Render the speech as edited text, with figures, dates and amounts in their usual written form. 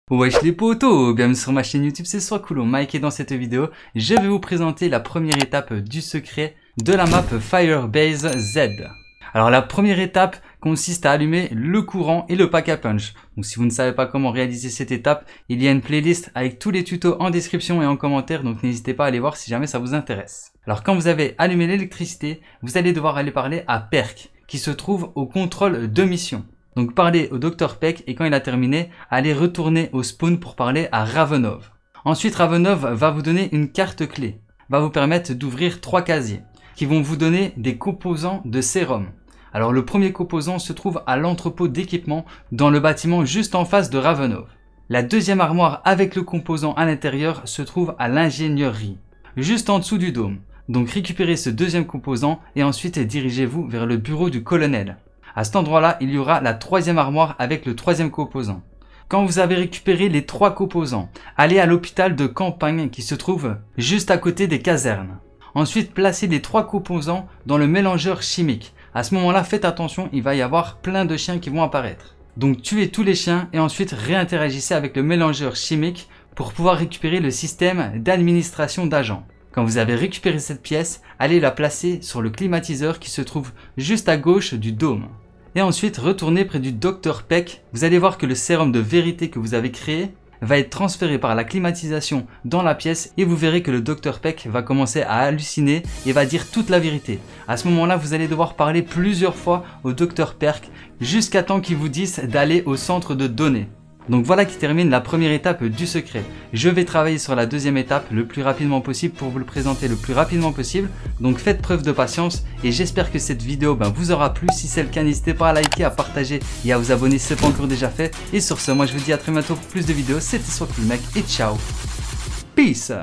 Wesh les potos, bienvenue sur ma chaîne YouTube, c'est Swakulo Mike et dans cette vidéo, je vais vous présenter la première étape du secret de la map Firebase Z. Alors la première étape consiste à allumer le courant et le pack à punch. Donc si vous ne savez pas comment réaliser cette étape, il y a une playlist avec tous les tutos en description et en commentaire, donc n'hésitez pas à aller voir si jamais ça vous intéresse. Alors quand vous avez allumé l'électricité, vous allez devoir aller parler à Perk, qui se trouve au contrôle de mission. Donc parlez au Dr Peck et quand il a terminé, allez retourner au spawn pour parler à Ravenov. Ensuite Ravenov va vous donner une carte clé, va vous permettre d'ouvrir 3 casiers qui vont vous donner des composants de sérum. Alors le premier composant se trouve à l'entrepôt d'équipement dans le bâtiment juste en face de Ravenov. La deuxième armoire avec le composant à l'intérieur se trouve à l'ingénierie, juste en dessous du dôme. Donc récupérez ce deuxième composant et ensuite dirigez-vous vers le bureau du colonel. À cet endroit-là, il y aura la troisième armoire avec le troisième composant. Quand vous avez récupéré les 3 composants, allez à l'hôpital de campagne qui se trouve juste à côté des casernes. Ensuite, placez les 3 composants dans le mélangeur chimique. À ce moment-là, faites attention, il va y avoir plein de chiens qui vont apparaître. Donc tuez tous les chiens et ensuite réinteragissez avec le mélangeur chimique pour pouvoir récupérer le système d'administration d'agents. Quand vous avez récupéré cette pièce, allez la placer sur le climatiseur qui se trouve juste à gauche du dôme. Et ensuite, retournez près du Dr Peck. Vous allez voir que le sérum de vérité que vous avez créé va être transféré par la climatisation dans la pièce et vous verrez que le Dr Peck va commencer à halluciner et va dire toute la vérité. À ce moment-là, vous allez devoir parler plusieurs fois au Dr Peck jusqu'à temps qu'il vous dise d'aller au centre de données. Donc voilà qui termine la première étape du secret. Je vais travailler sur la deuxième étape le plus rapidement possible pour vous le présenter le plus rapidement possible. Donc faites preuve de patience et j'espère que cette vidéo vous aura plu. Si c'est le cas, n'hésitez pas à liker, à partager et à vous abonner si ce n'est pas encore déjà fait. Et sur ce, moi je vous dis à très bientôt pour plus de vidéos. C'était Swakulo Mike et ciao. Peace.